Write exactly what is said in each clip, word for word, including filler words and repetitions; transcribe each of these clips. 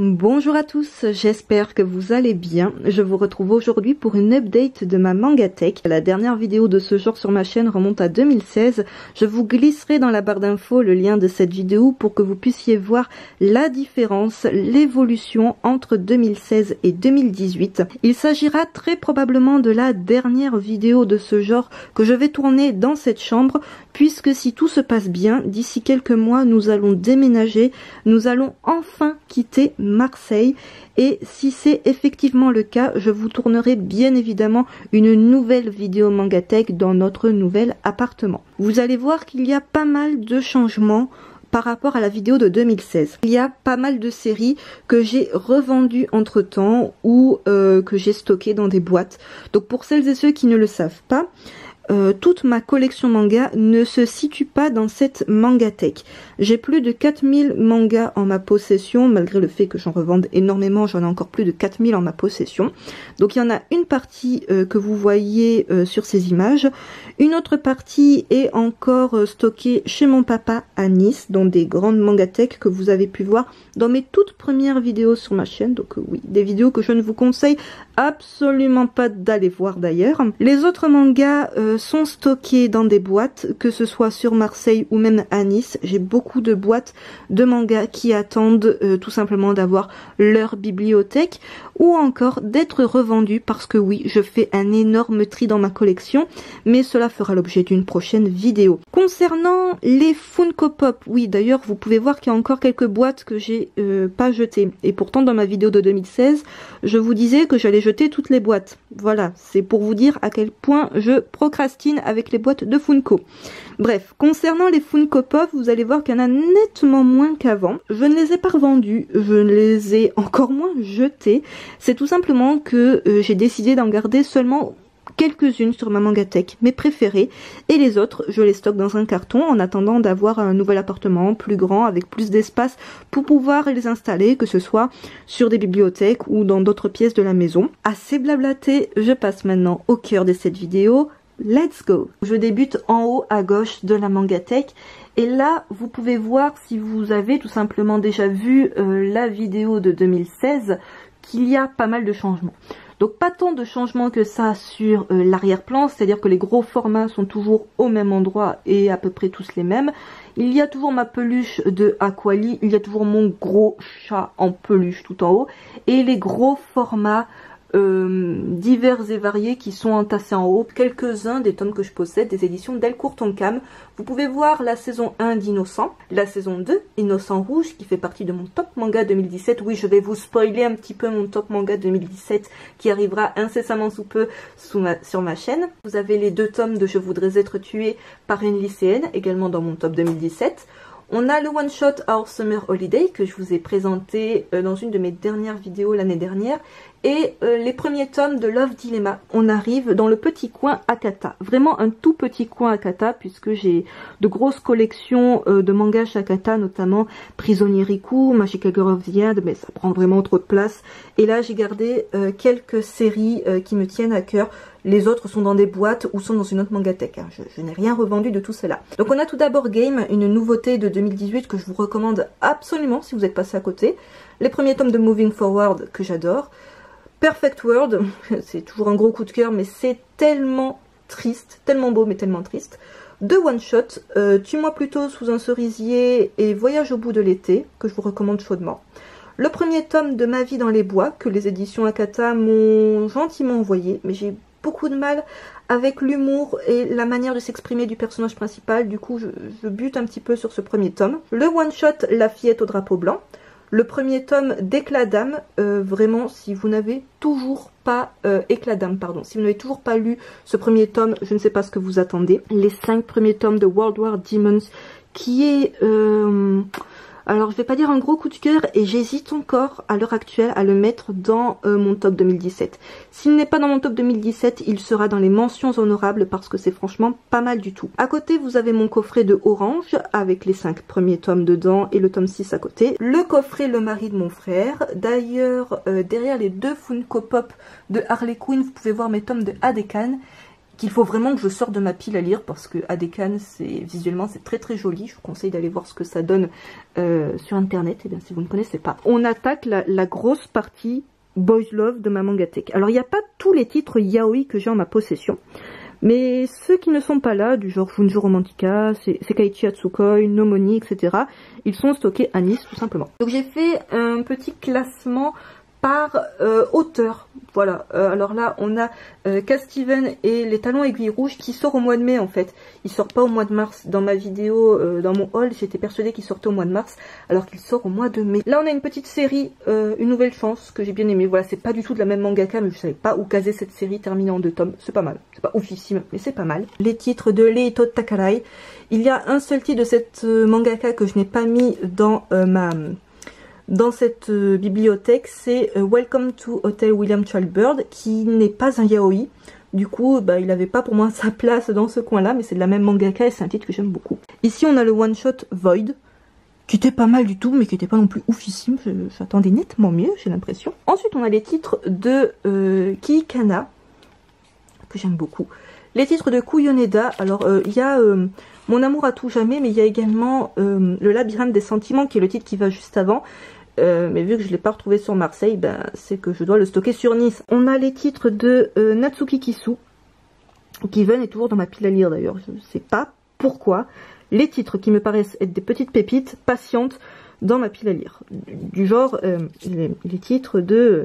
Bonjour à tous, j'espère que vous allez bien. Je vous retrouve aujourd'hui pour une update de ma Mangatech. La dernière vidéo de ce genre sur ma chaîne remonte à deux mille seize. Je vous glisserai dans la barre d'infos le lien de cette vidéo pour que vous puissiez voir la différence, l'évolution entre deux mille seize et deux mille dix-huit. Il s'agira très probablement de la dernière vidéo de ce genre que je vais tourner dans cette chambre, puisque si tout se passe bien, d'ici quelques mois, nous allons déménager, nous allons enfin quitter Marseille, et si c'est effectivement le cas, je vous tournerai bien évidemment une nouvelle vidéo Mangatech dans notre nouvel appartement. Vous allez voir qu'il y a pas mal de changements par rapport à la vidéo de deux mille seize. Il y a pas mal de séries que j'ai revendues entre temps ou euh, que j'ai stockées dans des boîtes. Donc pour celles et ceux qui ne le savent pas, Euh, toute ma collection manga ne se situe pas dans cette Mangatech. J'ai plus de quatre mille mangas en ma possession, malgré le fait que j'en revende énormément, j'en ai encore plus de quatre mille en ma possession. Donc il y en a une partie euh, que vous voyez euh, sur ces images. Une autre partie est encore euh, stockée chez mon papa à Nice, dans des grandes Mangatech que vous avez pu voir dans mes toutes premières vidéos sur ma chaîne. Donc euh, oui, des vidéos que je ne vous conseille absolument pas d'aller voir d'ailleurs. Les autres mangas euh, sont stockés dans des boîtes, que ce soit sur Marseille ou même à Nice. J'ai beaucoup de boîtes de mangas qui attendent euh, tout simplement d'avoir leur bibliothèque ou encore d'être revendus, parce que oui, je fais un énorme tri dans ma collection, mais cela fera l'objet d'une prochaine vidéo. Concernant les Funko Pop, oui d'ailleurs vous pouvez voir qu'il y a encore quelques boîtes que j'ai euh, pas jetées, et pourtant dans ma vidéo de deux mille seize je vous disais que j'allais jeter toutes les boîtes. Voilà, c'est pour vous dire à quel point je procrastine avec les boîtes de Funko. Bref, concernant les Funko Pop, vous allez voir qu'il y en a nettement moins qu'avant. Je ne les ai pas revendus, je ne les ai encore moins jetés. C'est tout simplement que euh, j'ai décidé d'en garder seulement quelques-unes sur ma Mangatech, mes préférées, et les autres je les stocke dans un carton en attendant d'avoir un nouvel appartement plus grand avec plus d'espace pour pouvoir les installer, que ce soit sur des bibliothèques ou dans d'autres pièces de la maison. Assez blablaté, je passe maintenant au cœur de cette vidéo. Let's go! Je débute en haut à gauche de la Mangatech, et là vous pouvez voir, si vous avez tout simplement déjà vu euh, la vidéo de deux mille seize, qu'il y a pas mal de changements. Donc pas tant de changements que ça sur euh, l'arrière-plan, c'est-à-dire que les gros formats sont toujours au même endroit et à peu près tous les mêmes. Il y a toujours ma peluche de Aquali, il y a toujours mon gros chat en peluche tout en haut, et les gros formats Euh, divers et variés qui sont entassés en haut. Quelques-uns des tomes que je possède, des éditions Delcourt Tonkam. Vous pouvez voir la saison un d'Innocent, la saison deux, Innocent Rouge, qui fait partie de mon top manga deux mille dix-sept. Oui, je vais vous spoiler un petit peu mon top manga deux mille dix-sept qui arrivera incessamment sous peu sous ma, sur ma chaîne. Vous avez les deux tomes de Je voudrais être tué par une lycéenne, également dans mon top deux mille dix-sept. On a le one shot Our Summer Holiday que je vous ai présenté euh, dans une de mes dernières vidéos l'année dernière, et euh, les premiers tomes de Love Dilemma. On arrive dans le petit coin Akata, vraiment un tout petit coin Akata, puisque j'ai de grosses collections euh, de mangas chez Akata, notamment Prisonnier Riku, Magical Girl of the End, mais ça prend vraiment trop de place. Et là j'ai gardé euh, quelques séries euh, qui me tiennent à cœur. Les autres sont dans des boîtes ou sont dans une autre Mangatech. Hein. Je, je n'ai rien revendu de tout cela. Donc on a tout d'abord Game, une nouveauté de deux mille dix-huit que je vous recommande absolument si vous êtes passé à côté. Les premiers tomes de Moving Forward que j'adore. Perfect World, c'est toujours un gros coup de cœur, mais c'est tellement triste, tellement beau mais tellement triste. Deux one-shot, euh, Tue-moi plutôt sous un cerisier et Voyage au bout de l'été, que je vous recommande chaudement. Le premier tome de Ma vie dans les bois, que les éditions Akata m'ont gentiment envoyé, mais j'ai beaucoup de mal avec l'humour et la manière de s'exprimer du personnage principal, du coup je, je bute un petit peu sur ce premier tome. Le one-shot La fillette au drapeau blanc. Le premier tome d'Éclat d'âme, euh, vraiment si vous n'avez toujours pas, euh, Éclat d'âme pardon, si vous n'avez toujours pas lu ce premier tome, je ne sais pas ce que vous attendez. Les cinq premiers tomes de World War Demons, qui est... Euh, alors je vais pas dire un gros coup de cœur, et j'hésite encore à l'heure actuelle à le mettre dans euh, mon top deux mille dix-sept. S'il n'est pas dans mon top deux mille dix-sept, il sera dans les mentions honorables parce que c'est franchement pas mal du tout. À côté vous avez mon coffret de Orange avec les cinq premiers tomes dedans et le tome six à côté. Le coffret Le mari de mon frère. D'ailleurs euh, derrière les deux Funko Pop de Harley Quinn, vous pouvez voir mes tomes de Adekan. qu'il faut vraiment que je sorte de ma pile à lire parce que Adekan, c'est visuellement c'est très très joli. Je vous conseille d'aller voir ce que ça donne euh, sur internet, et bien si vous ne connaissez pas. On attaque la, la grosse partie Boys Love de ma Mangatech. Alors il n'y a pas tous les titres yaoi que j'ai en ma possession, mais ceux qui ne sont pas là, du genre Junjo Romantica, Sekaiichi Hatsukoi, Nomoni, et cetera, ils sont stockés à Nice tout simplement. Donc j'ai fait un petit classement par euh, auteur. Voilà, euh, alors là on a euh, Cat Steven et les Talons Aiguilles Rouges qui sort au mois de mai en fait. Il sort pas au mois de mars. Dans ma vidéo, euh, dans mon haul, j'étais persuadée qu'il sortait au mois de mars alors qu'il sort au mois de mai. Là on a une petite série, euh, Une Nouvelle Chance, que j'ai bien aimé. Voilà, c'est pas du tout de la même mangaka, mais je savais pas où caser cette série terminée en deux tomes. C'est pas mal, c'est pas oufissime, mais c'est pas mal. Les titres de Leito Takarai. Il y a un seul titre de cette euh, mangaka que je n'ai pas mis dans euh, ma... dans cette euh, bibliothèque, c'est euh, Welcome to Hotel William Childbird, qui n'est pas un yaoi. Du coup, bah, il n'avait pas pour moi sa place dans ce coin-là, mais c'est de la même mangaka et c'est un titre que j'aime beaucoup. Ici, on a le one-shot Void, qui était pas mal du tout, mais qui était pas non plus oufissime. J'attendais nettement mieux, j'ai l'impression. Ensuite, on a les titres de euh, Kii Kana, que j'aime beaucoup. Les titres de Kuyoneda, alors il euh, y a euh, Mon amour à tout jamais, mais il y a également euh, Le labyrinthe des sentiments, qui est le titre qui va juste avant. Euh, mais vu que je ne l'ai pas retrouvé sur Marseille, ben, c'est que je dois le stocker sur Nice. On a les titres de euh, Natsuki Kisu, qui viennent et toujours dans ma pile à lire d'ailleurs, je ne sais pas pourquoi. Les titres qui me paraissent être des petites pépites, patientes, dans ma pile à lire. Du, du genre, euh, les, les titres de...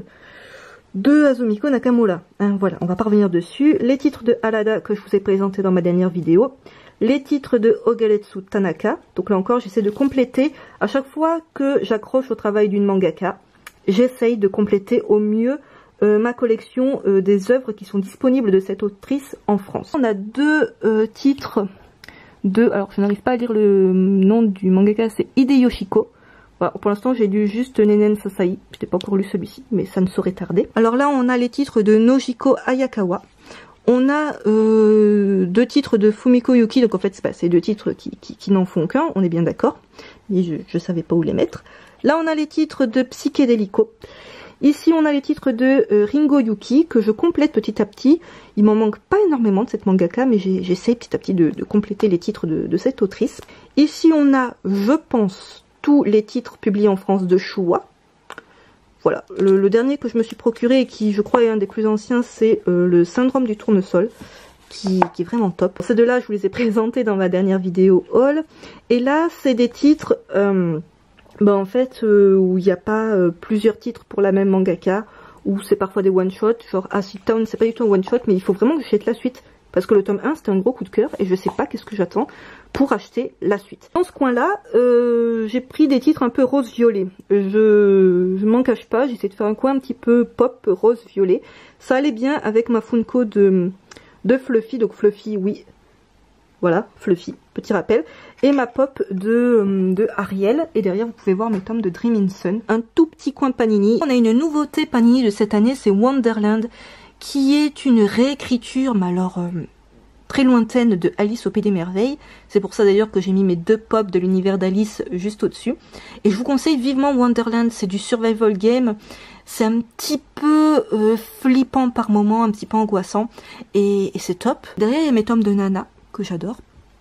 de Azumiko Nakamura. Hein, voilà, on va pas revenir dessus. Les titres de Alada que je vous ai présenté dans ma dernière vidéo. Les titres de Ogaretsu Tanaka. Donc là encore, j'essaie de compléter. À chaque fois que j'accroche au travail d'une mangaka, j'essaye de compléter au mieux euh, ma collection euh, des œuvres qui sont disponibles de cette autrice en France. On a deux euh, titres de... Alors, je n'arrive pas à lire le nom du mangaka, c'est Hideyoshiko. Voilà, pour l'instant j'ai lu juste Nenen Sasai, je n'ai pas encore lu celui-ci, mais ça ne saurait tarder. Alors là on a les titres de Nojiko Ayakawa, on a euh, deux titres de Fumiko Yuki, donc en fait c'est deux titres qui, qui, qui n'en font qu'un, on est bien d'accord, mais je ne savais pas où les mettre. Là on a les titres de Psychedelico, ici on a les titres de euh, Ringo Yuki, que je complète petit à petit. Il m'en manque pas énormément de cette mangaka, mais j'essaie petit à petit de, de compléter les titres de, de cette autrice. Ici on a, je pense, tous les titres publiés en France de Shuwa. Voilà, le, le dernier que je me suis procuré et qui je crois est un des plus anciens, c'est euh, le Syndrome du Tournesol, qui, qui est vraiment top. Ces deux-là, je vous les ai présentés dans ma dernière vidéo haul. Et là, c'est des titres, euh, bah en fait, euh, où il n'y a pas euh, plusieurs titres pour la même mangaka, où c'est parfois des one-shots, genre Acid Town, c'est pas du tout un one-shot, mais il faut vraiment que j'achète la suite. Parce que le tome un c'était un gros coup de cœur et je sais pas qu'est-ce que j'attends pour acheter la suite. Dans ce coin-là, euh, j'ai pris des titres un peu rose-violet. Je, je m'en cache pas, j'essaie de faire un coin un petit peu pop rose-violet. Ça allait bien avec ma Funko de, de Fluffy, donc Fluffy, oui. Voilà, Fluffy, petit rappel. Et ma pop de, de Ariel. Et derrière, vous pouvez voir mes tomes de Dream in Sun. Un tout petit coin Panini. On a une nouveauté Panini de cette année, c'est Wonderland, qui est une réécriture, mais alors euh, très lointaine, de Alice au Pays des Merveilles. C'est pour ça d'ailleurs que j'ai mis mes deux pops de l'univers d'Alice juste au-dessus. Et je vous conseille vivement Wonderland, c'est du survival game. C'est un petit peu euh, flippant par moments, un petit peu angoissant. Et, et c'est top. Derrière, il y a mes tomes de Nana, que j'adore.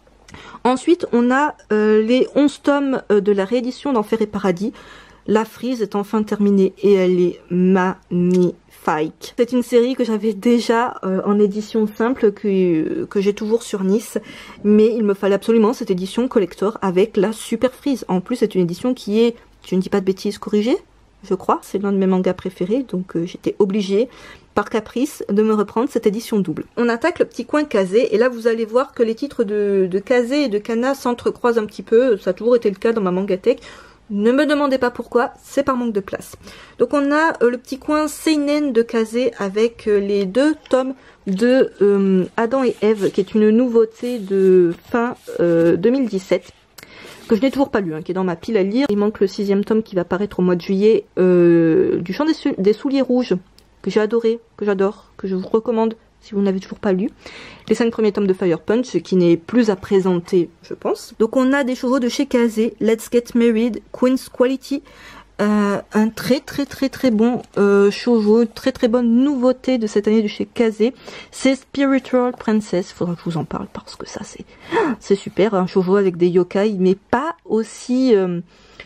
Ensuite, on a euh, les onze tomes euh, de la réédition d'Enfer et Paradis. La frise est enfin terminée et elle est magnifique. C'est une série que j'avais déjà euh, en édition simple, que, que j'ai toujours sur Nice, mais il me fallait absolument cette édition collector avec la super frise. En plus, c'est une édition qui est, je ne dis pas de bêtises, corrigée, je crois. C'est l'un de mes mangas préférés, donc euh, j'étais obligée, par caprice, de me reprendre cette édition double. On attaque le petit coin Kazé, et là vous allez voir que les titres de, de Kazé et de Kana s'entrecroisent un petit peu. Ça a toujours été le cas dans ma Mangatech. Ne me demandez pas pourquoi, c'est par manque de place. Donc on a euh, le petit coin Seinen de Kazé avec euh, les deux tomes de euh, Adam et Ève, qui est une nouveauté de fin euh, deux mille dix-sept, que je n'ai toujours pas lu, hein, qui est dans ma pile à lire. Il manque le sixième tome qui va paraître au mois de juillet, euh, du Chant des, des Souliers Rouges, que j'ai adoré, que j'adore, que je vous recommande si vous n'avez toujours pas lu. Les cinq premiers tomes de Fire Punch, qui n'est plus à présenter, je pense. Donc on a des chevaux de chez Kazé, Let's Get Married, Queen's Quality, Euh, un très très très très bon euh, shoujo, très très bonne nouveauté de cette année de chez Kazé. C'est Spiritual Princess. Faudra que je vous en parle parce que ça c'est c'est super, un shoujo avec des yokai, mais pas aussi euh,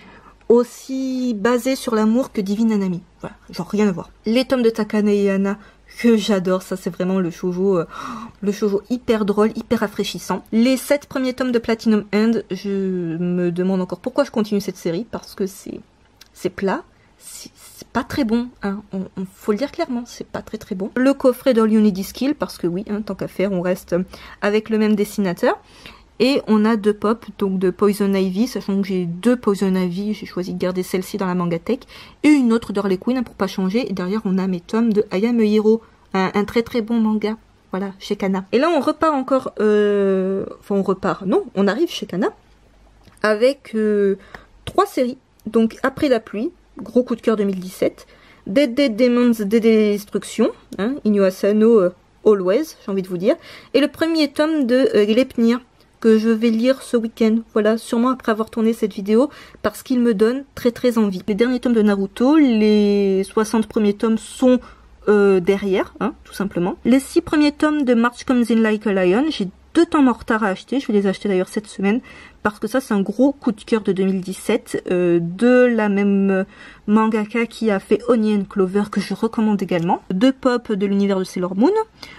aussi basé sur l'amour que Divine Nanami. Voilà, genre rien à voir. Les tomes de Takane et Hana que j'adore, ça c'est vraiment le shoujo, euh, le shoujo hyper drôle, hyper rafraîchissant. Les sept premiers tomes de Platinum End, je me demande encore pourquoi je continue cette série, parce que c'est c'est plat, c'est pas très bon, hein. on, on faut le dire clairement, c'est pas très très bon. Le coffret d'All You Need Is Kill, parce que oui, hein, tant qu'à faire, on reste avec le même dessinateur. Et on a deux pop, donc de Poison Ivy, sachant que j'ai deux Poison Ivy, j'ai choisi de garder celle-ci dans la Mangatech, et une autre d'Harley Quinn, hein, pour pas changer. Et derrière, on a mes tomes de I Am a Hero, un, un très très bon manga, voilà, chez Kana. Et là, on repart encore, euh... enfin on repart, non, on arrive chez Kana, avec euh, trois séries. Donc après la pluie, gros coup de cœur deux mille dix-sept, Dead Dead Demons Dead Destruction, hein, Inyo Asano euh, Always, j'ai envie de vous dire, et le premier tome de euh, Gleipnir, que je vais lire ce week-end, voilà, sûrement après avoir tourné cette vidéo, parce qu'il me donne très très envie. Les derniers tomes de Naruto, les soixante premiers tomes sont euh, derrière, hein, tout simplement. Les six premiers tomes de March Comes In Like a Lion, j'ai deux tomes en retard à acheter, je vais les acheter d'ailleurs cette semaine, parce que ça c'est un gros coup de cœur de deux mille dix-sept, euh, de la même euh, mangaka qui a fait Onion Clover, que je recommande également. Deux pop de l'univers de Sailor Moon.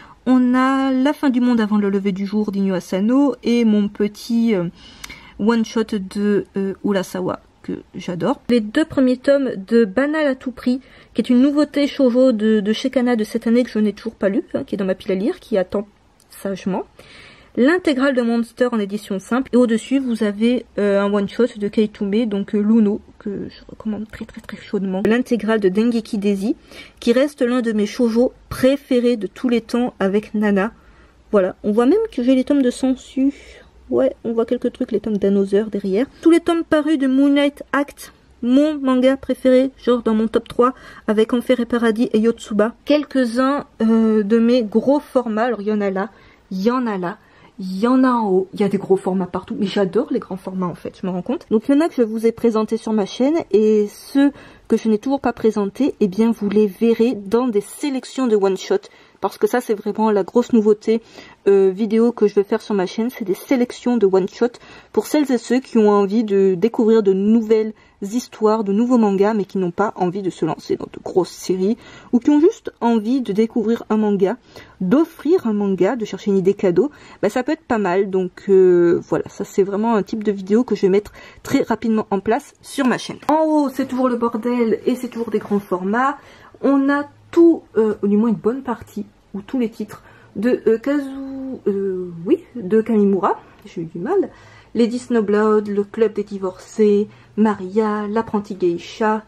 On a La fin du monde avant le lever du jour d'Inyo Asano, et mon petit euh, one-shot de euh, Urasawa, que j'adore. Les deux premiers tomes de Banal à tout prix, qui est une nouveauté shoujo de, de chez Kana de cette année que je n'ai toujours pas lu, hein, qui est dans ma pile à lire, qui attend sagement. L'intégrale de Monster en édition simple, et au-dessus vous avez euh, un one-shot de Keitume, donc euh, Luno, que je recommande très très très chaudement. L'intégrale de Dengeki Daisy, qui reste l'un de mes shoujo préférés de tous les temps avec Nana. Voilà, on voit même que j'ai les tomes de Sensu, ouais, on voit quelques trucs, les tomes d'Another derrière. Tous les tomes parus de Moonlight Act, mon manga préféré, genre dans mon top trois, avec Enfer et Paradis et Yotsuba. Quelques-uns euh, de mes gros formats, alors il y en a là, il y en a là. Il y en a en haut, il y a des gros formats partout, mais j'adore les grands formats en fait, je me rends compte. Donc il y en a que je vous ai présenté sur ma chaîne, et ceux que je n'ai toujours pas présentés, eh bien vous les verrez dans des sélections de one-shot, parce que ça c'est vraiment la grosse nouveauté euh, vidéo que je vais faire sur ma chaîne, c'est des sélections de one-shot pour celles et ceux qui ont envie de découvrir de nouvelles histoires, de nouveaux mangas, mais qui n'ont pas envie de se lancer dans de grosses séries, ou qui ont juste envie de découvrir un manga, d'offrir un manga, de chercher une idée cadeau. Bah, ça peut être pas mal, donc euh, voilà, ça c'est vraiment un type de vidéo que je vais mettre très rapidement en place sur ma chaîne. En haut c'est toujours le bordel, et c'est toujours des grands formats. On a tout, euh, ou du moins une bonne partie, ou tous les titres de euh, Kazu, euh, oui, de Kamimura, j'ai eu du mal, Lady Snowblood, le club des divorcés, Maria, l'apprenti geisha,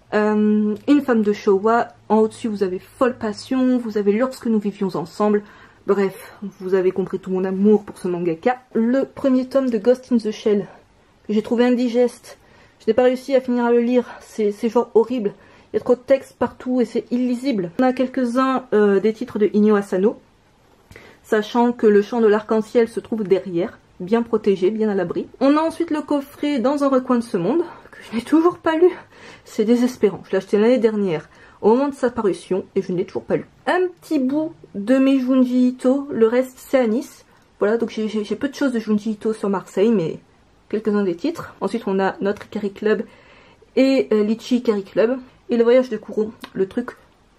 euh, une femme de Showa. En au-dessus vous avez Folle Passion, vous avez Lorsque nous vivions ensemble. Bref, vous avez compris tout mon amour pour ce mangaka. Le premier tome de Ghost in the Shell, que j'ai trouvé indigeste, je n'ai pas réussi à finir à le lire, c'est genre horrible. Il y a trop de texte partout et c'est illisible. On a quelques-uns euh, des titres de Inyo Asano, sachant que le champ de l'arc-en-ciel se trouve derrière, bien protégé, bien à l'abri. On a ensuite le coffret Dans un recoin de ce monde, que je n'ai toujours pas lu. C'est désespérant, je l'ai acheté l'année dernière, au moment de sa parution, et je ne l'ai toujours pas lu. Un petit bout de mes Junji Ito, le reste c'est à Nice. Voilà, donc j'ai peu de choses de Junji Ito sur Marseille, mais quelques-uns des titres. Ensuite on a Notre Ikari Club et euh, Litchi Ikari Club. Et le voyage de Kuro, le truc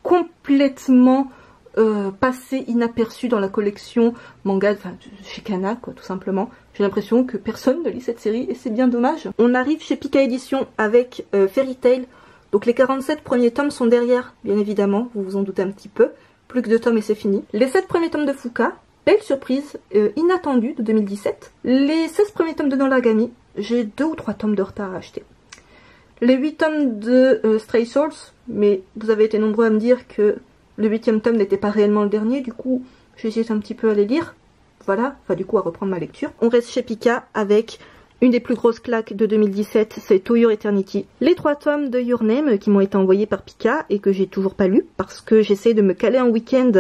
complètement euh, passé inaperçu dans la collection manga, enfin chez Kana quoi, tout simplement. J'ai l'impression que personne ne lit cette série et c'est bien dommage. On arrive chez Pika Édition avec euh, Fairy Tail. Donc les quarante-sept premiers tomes sont derrière, bien évidemment, vous vous en doutez un petit peu. Plus que deux tomes et c'est fini. Les sept premiers tomes de Fuka, belle surprise, euh, inattendue de deux mille dix-sept. Les seize premiers tomes de Noragami, j'ai deux ou trois tomes de retard à acheter. Les huit tomes de euh, Stray Souls, mais vous avez été nombreux à me dire que le huitième tome n'était pas réellement le dernier, du coup j'hésite un petit peu à les lire. Voilà, enfin du coup à reprendre ma lecture. On reste chez Pika avec une des plus grosses claques de deux mille dix-sept, c'est To Your Eternity. Les trois tomes de Your Name qui m'ont été envoyés par Pika et que j'ai toujours pas lu parce que j'essaie de me caler un week-end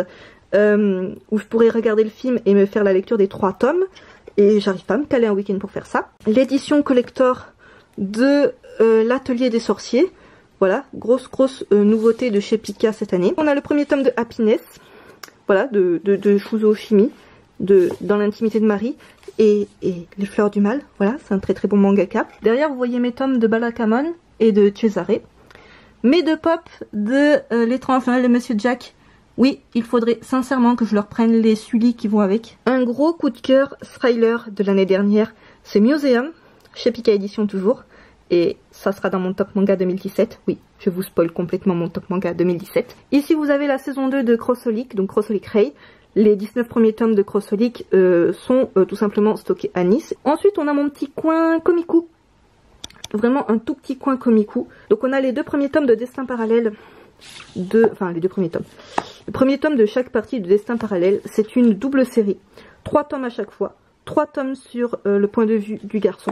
euh, où je pourrais regarder le film et me faire la lecture des trois tomes. Et j'arrive pas à me caler un week-end pour faire ça. L'édition collector de euh, l'Atelier des Sorciers. Voilà, grosse grosse euh, nouveauté de chez Pika cette année. On a le premier tome de Happiness, voilà, de, de, de Shuzo Oshimi, de Dans l'intimité de Marie, et, et Les fleurs du mal, voilà, c'est un très très bon mangaka. Derrière vous voyez mes tomes de Balakamon et de Cesare. Mes deux pop de euh, L'étrange Noël de Monsieur Jack. Oui, il faudrait sincèrement que je leur prenne les suilis qui vont avec. Un gros coup de cœur thriller de l'année dernière, c'est Museum, chez Pika Édition toujours. Et ça sera dans mon top manga deux mille dix-sept. Oui, je vous spoil complètement mon top manga deux mille dix-sept. Ici vous avez la saison deux de Crossholic, donc Crossholic Ray. Les dix-neuf premiers tomes de Crossholic euh, sont euh, tout simplement stockés à Nice. Ensuite on a mon petit coin Komiku. Vraiment un tout petit coin Komiku. Donc on a les deux premiers tomes de Destin Parallèle. De... Enfin les deux premiers tomes. Le premier tome de chaque partie de Destin Parallèle. C'est une double série. Trois tomes à chaque fois. Trois tomes sur euh, le point de vue du garçon.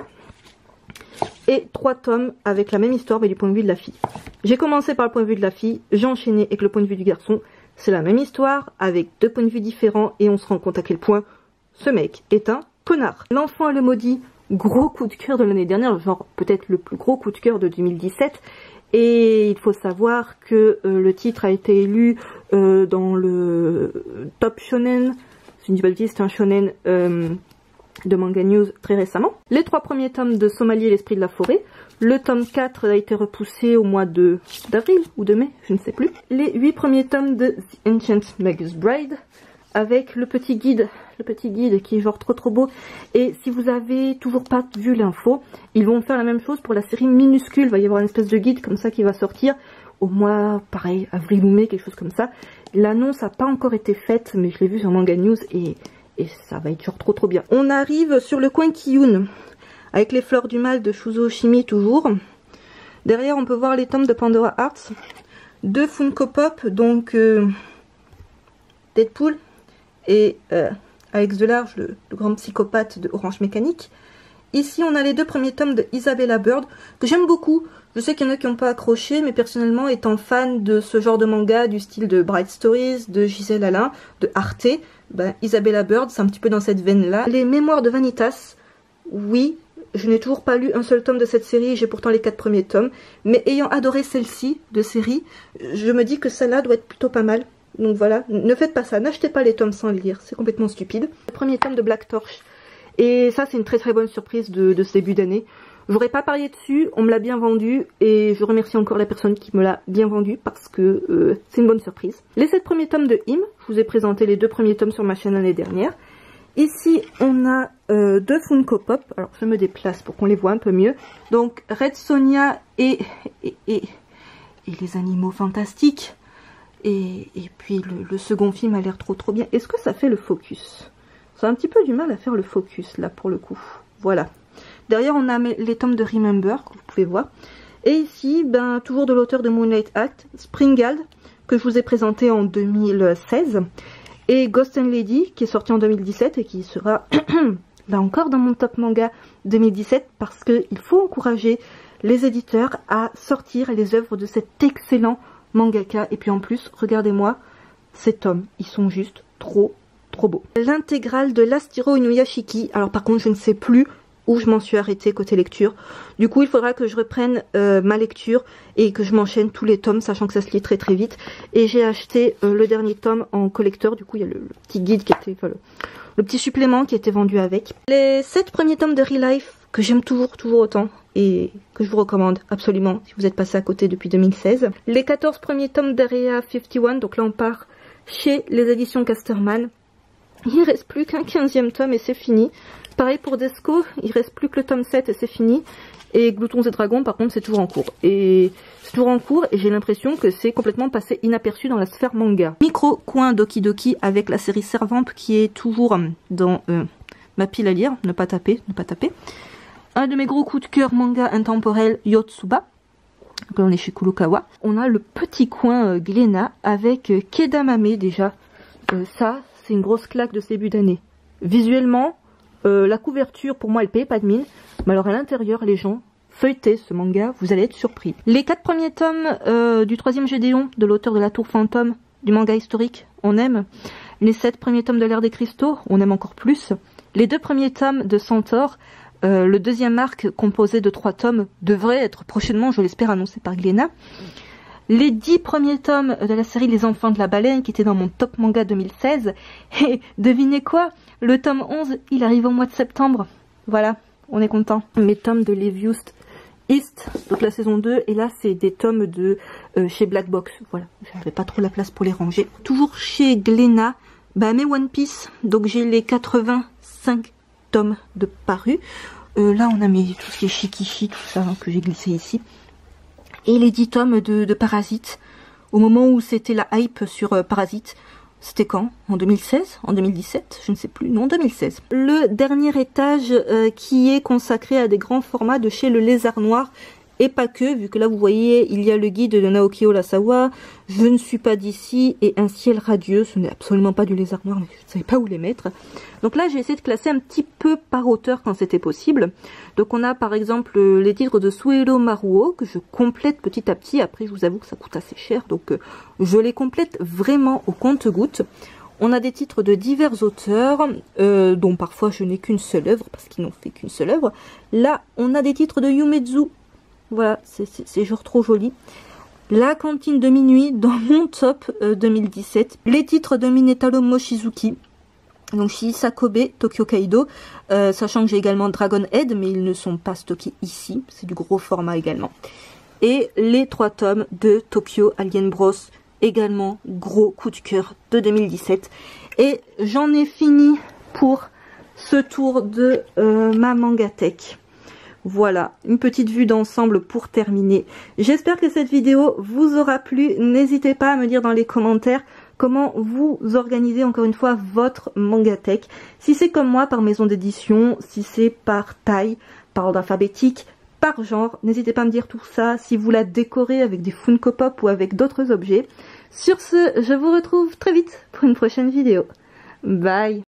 Et trois tomes avec la même histoire mais du point de vue de la fille. J'ai commencé par le point de vue de la fille, j'ai enchaîné avec le point de vue du garçon. C'est la même histoire avec deux points de vue différents et on se rend compte à quel point ce mec est un connard. L'enfant et le maudit, gros coup de cœur de l'année dernière, genre peut-être le plus gros coup de cœur de deux mille dix-sept. Et il faut savoir que euh, le titre a été élu euh, dans le top shonen, si je ne dis pas de bêtises, c'est un shonen euh, de Manga News très récemment. Les trois premiers tomes de Somalie et l'esprit de la forêt. Le tome quatre a été repoussé au mois de d'avril ou de mai, je ne sais plus. Les huit premiers tomes de The Ancient Magus Bride avec le petit guide, le petit guide qui est genre trop trop beau. Et si vous avez toujours pas vu l'info, ils vont faire la même chose pour la série minuscule. Il va y avoir une espèce de guide comme ça qui va sortir au mois, pareil, avril ou mai, quelque chose comme ça. L'annonce n'a pas encore été faite, mais je l'ai vu sur Manga News et... Et ça va être genre trop trop bien. On arrive sur le coin Kiyun. Avec les fleurs du mal de Shuzo Oshimi toujours. Derrière on peut voir les tomes de Pandora Arts. Deux Funko Pop. Donc euh, Deadpool. Et euh, Alex Delarge, le, le grand psychopathe de Orange Mécanique. Ici on a les deux premiers tomes de Isabella Bird. Que j'aime beaucoup. Je sais qu'il y en a qui n'ont pas accroché. Mais personnellement étant fan de ce genre de manga. Du style de Bright Stories. De Gisèle Alain. De Arte. Ben, Isabella Bird, c'est un petit peu dans cette veine-là. Les Mémoires de Vanitas, oui, je n'ai toujours pas lu un seul tome de cette série, j'ai pourtant les quatre premiers tomes. Mais ayant adoré celle-ci de série, je me dis que celle-là doit être plutôt pas mal. Donc voilà, ne faites pas ça, n'achetez pas les tomes sans les lire, c'est complètement stupide. Le premier tome de Black Torch, et ça c'est une très très bonne surprise de, de ce début d'année. J'aurais pas parié dessus, on me l'a bien vendu et je remercie encore la personne qui me l'a bien vendu parce que euh, c'est une bonne surprise. Les sept premiers tomes de Him, je vous ai présenté les deux premiers tomes sur ma chaîne l'année dernière. Ici on a euh, deux Funko Pop, alors je me déplace pour qu'on les voit un peu mieux. Donc Red Sonja et, et, et, et les animaux fantastiques. Et, et puis le, le second film a l'air trop trop bien. Est-ce que ça fait le focus? C'est un petit peu du mal à faire le focus là pour le coup. Voilà. Derrière on a les tomes de Remember que vous pouvez voir. Et ici, ben, toujours de l'auteur de Moonlight Act, Springald, que je vous ai présenté en deux mille seize. Et Ghost and Lady, qui est sorti en deux mille dix-sept et qui sera là encore dans mon top manga deux mille dix-sept. Parce qu'il faut encourager les éditeurs à sortir les œuvres de cet excellent mangaka. Et puis en plus, regardez-moi, ces tomes, ils sont juste trop, trop beaux. L'intégrale de l'Astiro Inuyashiki. Alors par contre, je ne sais plus où je m'en suis arrêtée côté lecture. Du coup, il faudra que je reprenne euh, ma lecture et que je m'enchaîne tous les tomes, sachant que ça se lit très très vite. Et j'ai acheté euh, le dernier tome en collecteur. Du coup, il y a le, le petit guide qui était... Enfin, le, le petit supplément qui était vendu avec. Les sept premiers tomes de Real Life, que j'aime toujours, toujours autant. Et que je vous recommande absolument si vous êtes passé à côté depuis deux mille seize. Les quatorze premiers tomes d'Area cinquante et un. Donc là, on part chez les éditions Casterman. Il ne reste plus qu'un quinzième tome et c'est fini. Pareil pour Desco, il reste plus que le tome sept et c'est fini. Et Gloutons et Dragons, par contre, c'est toujours en cours. Et c'est toujours en cours et j'ai l'impression que c'est complètement passé inaperçu dans la sphère manga. Micro coin Doki Doki avec la série Servamp qui est toujours dans euh, ma pile à lire. Ne pas taper, ne pas taper. Un de mes gros coups de cœur manga intemporel, Yotsuba. Donc là, on est chez Kurokawa. On a le petit coin euh, Glénat avec euh, Kedamame déjà. Euh, ça, c'est une grosse claque de ce début d'année. Visuellement, euh, la couverture, pour moi, elle paye pas de mine. Mais alors à l'intérieur, les gens, feuilletez ce manga, vous allez être surpris. Les quatre premiers tomes euh, du troisième Gédéon, de l'auteur de La Tour Fantôme, du manga historique, on aime. Les sept premiers tomes de l'Ère des Cristaux, on aime encore plus. Les deux premiers tomes de Centaure, Euh, le deuxième arc, composé de trois tomes, devrait être prochainement, je l'espère, annoncé par Glénat. Les dix premiers tomes de la série Les Enfants de la Baleine, qui était dans mon top manga deux mille seize. Et devinez quoi? Le tome onze, il arrive au mois de septembre. Voilà, on est content. Mes tomes de Leviust East, donc la saison deux, et là c'est des tomes de euh, chez Black Box. Voilà, j'avais pas trop la place pour les ranger. Toujours chez Glénat, bah mes One Piece, donc j'ai les quatre-vingt-cinq tomes de parus. Euh, là on a mes, tout ce qui est Shikishi, tout ça, hein, que j'ai glissé ici. Et les dix tomes de, de Parasite, au moment où c'était la hype sur euh, Parasite. C'était quand? En deux mille seize? En deux mille dix-sept? Je ne sais plus. Non, deux mille seize. Le dernier étage euh, qui est consacré à des grands formats de chez Le Lézard Noir. Et pas que, vu que là vous voyez, il y a le guide de Naoki Urasawa, Je ne suis pas d'ici et Un ciel radieux. Ce n'est absolument pas du Lézard Noir, mais je ne savais pas où les mettre. Donc là j'ai essayé de classer un petit peu par auteur quand c'était possible. Donc on a par exemple les titres de Suero Maruo, que je complète petit à petit. Après je vous avoue que ça coûte assez cher, donc euh, je les complète vraiment au compte-gouttes. On a des titres de divers auteurs, euh, dont parfois je n'ai qu'une seule œuvre, parce qu'ils n'ont fait qu'une seule œuvre. Là on a des titres de Yumezu. Voilà, c'est genre trop joli. La cantine de minuit dans mon top euh, deux mille dix-sept. Les titres de Minetaro Mochizuki. Donc Shiisa Kobe, Tokyo Kaido. Euh, sachant que j'ai également Dragon Head, mais ils ne sont pas stockés ici. C'est du gros format également. Et les trois tomes de Tokyo Alien Bros. Également gros coup de cœur de deux mille dix-sept. Et j'en ai fini pour ce tour de euh, ma Mangatech. Voilà, une petite vue d'ensemble pour terminer. J'espère que cette vidéo vous aura plu. N'hésitez pas à me dire dans les commentaires comment vous organisez encore une fois votre Mangatech. Si c'est comme moi par maison d'édition, si c'est par taille, par ordre alphabétique, par genre, n'hésitez pas à me dire tout ça. Si vous la décorez avec des Funko Pop ou avec d'autres objets. Sur ce, je vous retrouve très vite pour une prochaine vidéo. Bye!